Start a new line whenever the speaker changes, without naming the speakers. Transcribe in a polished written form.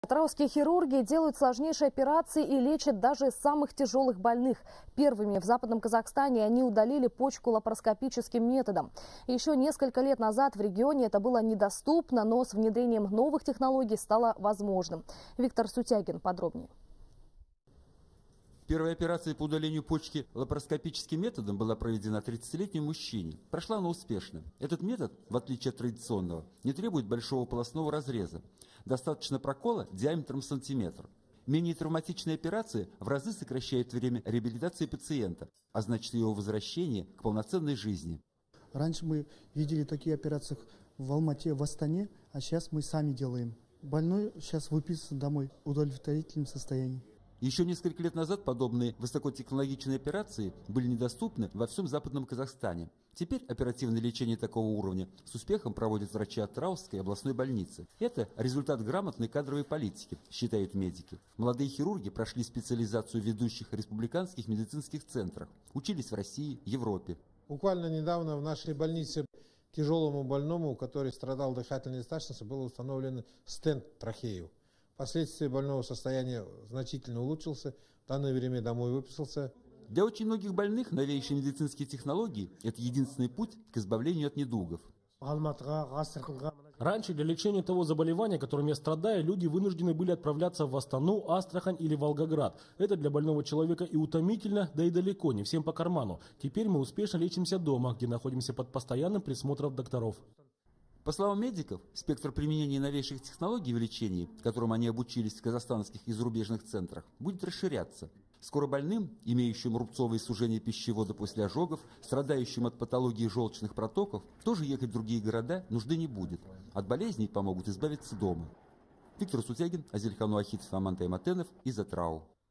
Атырауские хирурги делают сложнейшие операции и лечат даже самых тяжелых больных. Первыми в Западном Казахстане они удалили почку лапароскопическим методом. Еще несколько лет назад в регионе это было недоступно, но с внедрением новых технологий стало возможным. Виктор Сутягин подробнее.
Первая операция по удалению почки лапароскопическим методом была проведена 30-летнему мужчине. Прошла она успешно. Этот метод, в отличие от традиционного, не требует большого полостного разреза. Достаточно прокола диаметром сантиметр. Менее травматичные операции в разы сокращают время реабилитации пациента, а значит его возвращение к полноценной жизни.
Раньше мы видели такие операции в Алмате, в Астане, а сейчас мы сами делаем. Больной сейчас выписан домой в удовлетворительном состоянии.
Еще несколько лет назад подобные высокотехнологичные операции были недоступны во всем Западном Казахстане. Теперь оперативное лечение такого уровня с успехом проводят врачи Атыраусской областной больницы. Это результат грамотной кадровой политики, считают медики. Молодые хирурги прошли специализацию в ведущих республиканских медицинских центрах, учились в России, Европе.
Буквально недавно в нашей больнице тяжелому больному, который страдал дыхательной недостаточностью, был установлен стенд трахею. Впоследствии больного состояния значительно улучшился, в данное время домой выписался.
Для очень многих больных новейшие медицинские технологии – это единственный путь к избавлению от недугов.
Раньше для лечения того заболевания, которым я страдаю, люди вынуждены были отправляться в Астану, Астрахань или Волгоград. Это для больного человека и утомительно, да и далеко, не всем по карману. Теперь мы успешно лечимся дома, где находимся под постоянным присмотром докторов.
По словам медиков, спектр применения новейших технологий в лечении, которым они обучились в казахстанских и зарубежных центрах, будет расширяться. Скоро больным, имеющим рубцовые сужения пищевода после ожогов, страдающим от патологии желчных протоков, тоже ехать в другие города нужды не будет. От болезней помогут избавиться дома. Виктор Сутягин, Азельхан Уахитов, Амантай Матенов из Атырау.